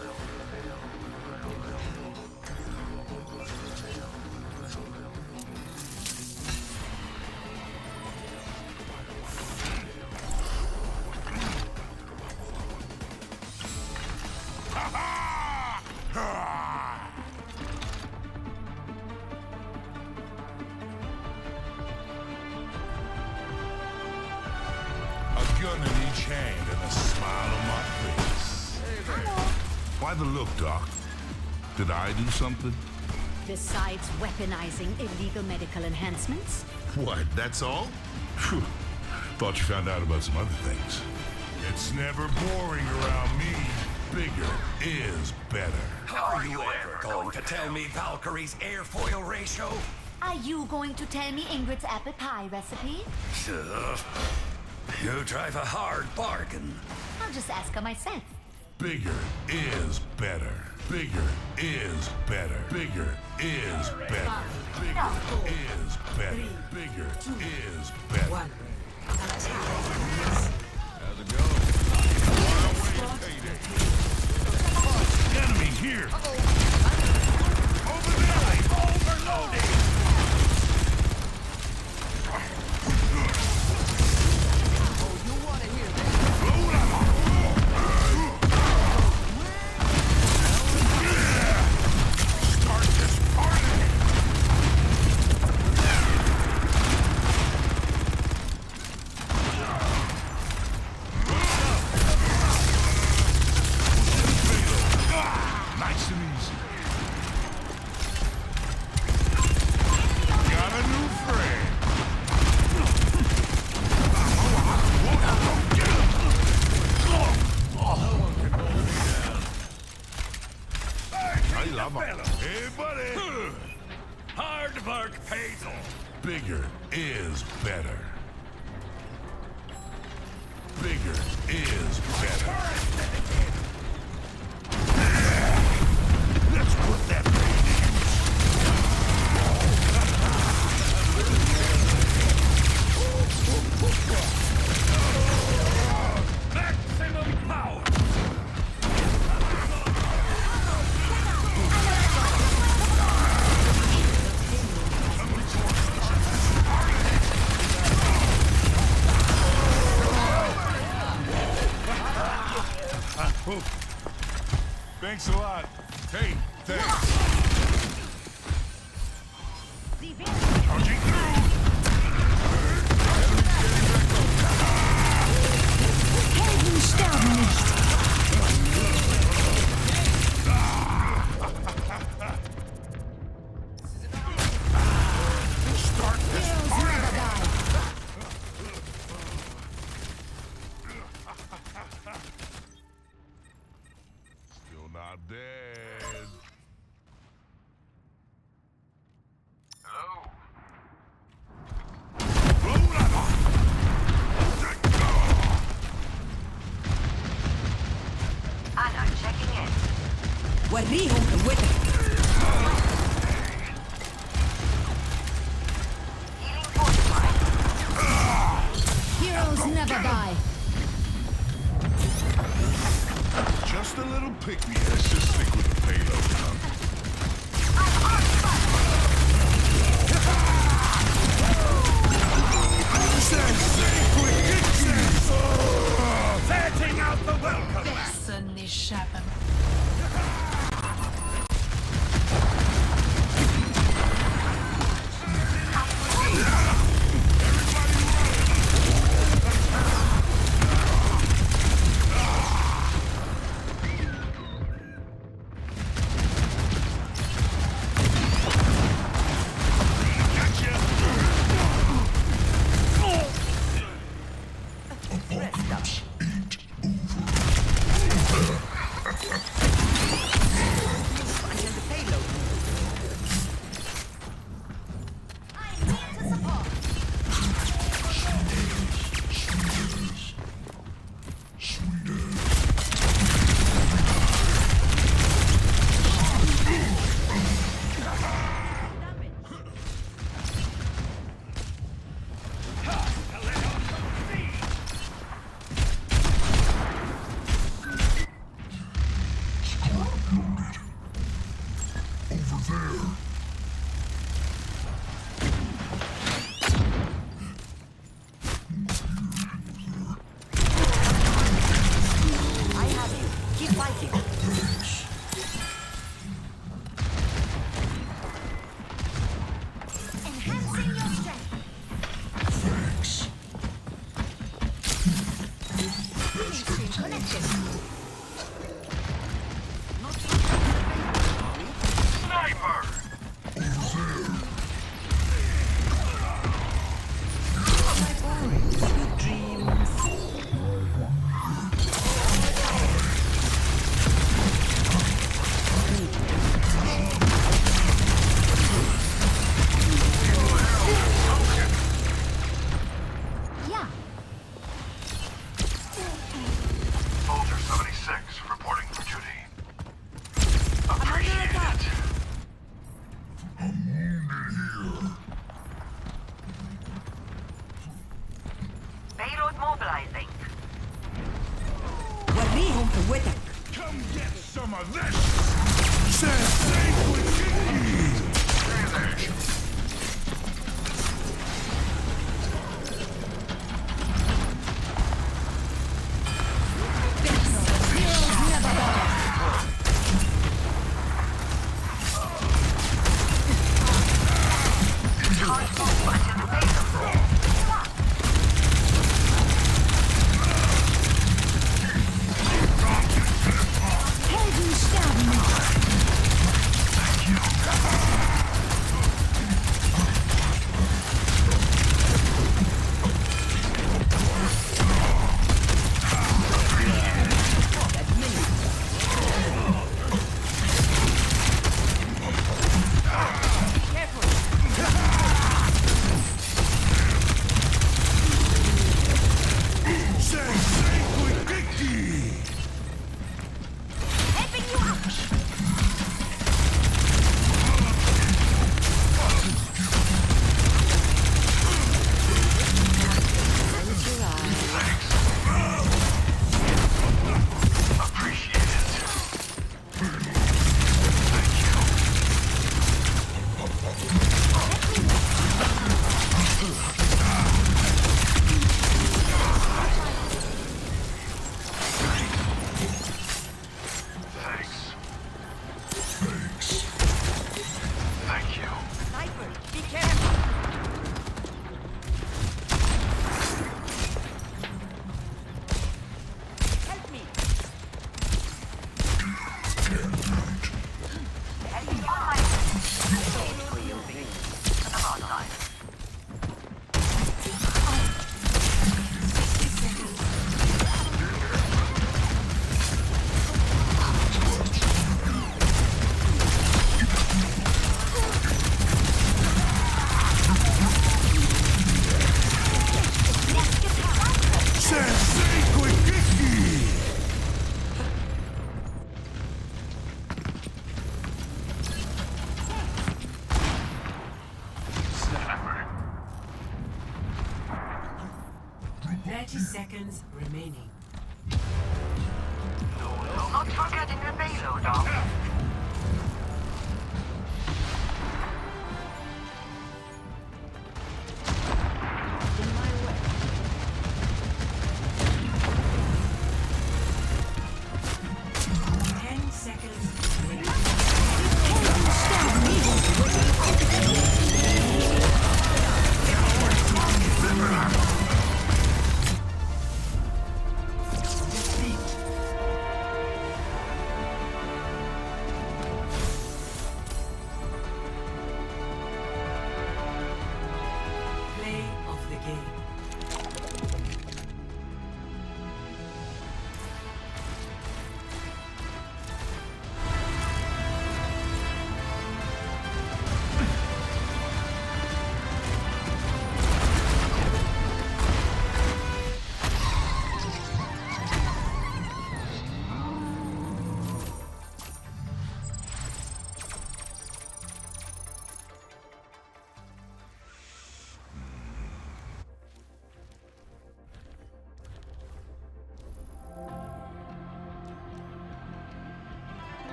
Gun in each hand and a smile on my face. Hey there. Why the look, Doc? Did I do something? Besides weaponizing illegal medical enhancements? What, that's all? Phew. Thought you found out about some other things. It's never boring around me. Bigger is better. Are you ever going to tell me Valkyrie's airfoil ratio? Are you going to tell me Ingrid's apple pie recipe? You drive a hard bargain. I'll just ask her myself. Bigger is better. Bigger is better. Bigger is better. Bigger is better. Bigger is better. How's it going? Enemy here. Over there. Overloading. Hey, buddy! Hard work pays off. Bigger is better. Bigger is better. Let's put that Maximum power. Thanks a lot. Hey, thanks. Charging through. Helden sterben nicht. Start this fire. Still not dead. Hello? Anna checking in. وريهم قوتك. Healing fortified. Heroes never die. Just a little pick-me. Let's just stick with the payload, huh? Setting out the welcome mat. Sen i käppen. كوتك. Come get some of this! Sensei Quickie! Seconds remaining.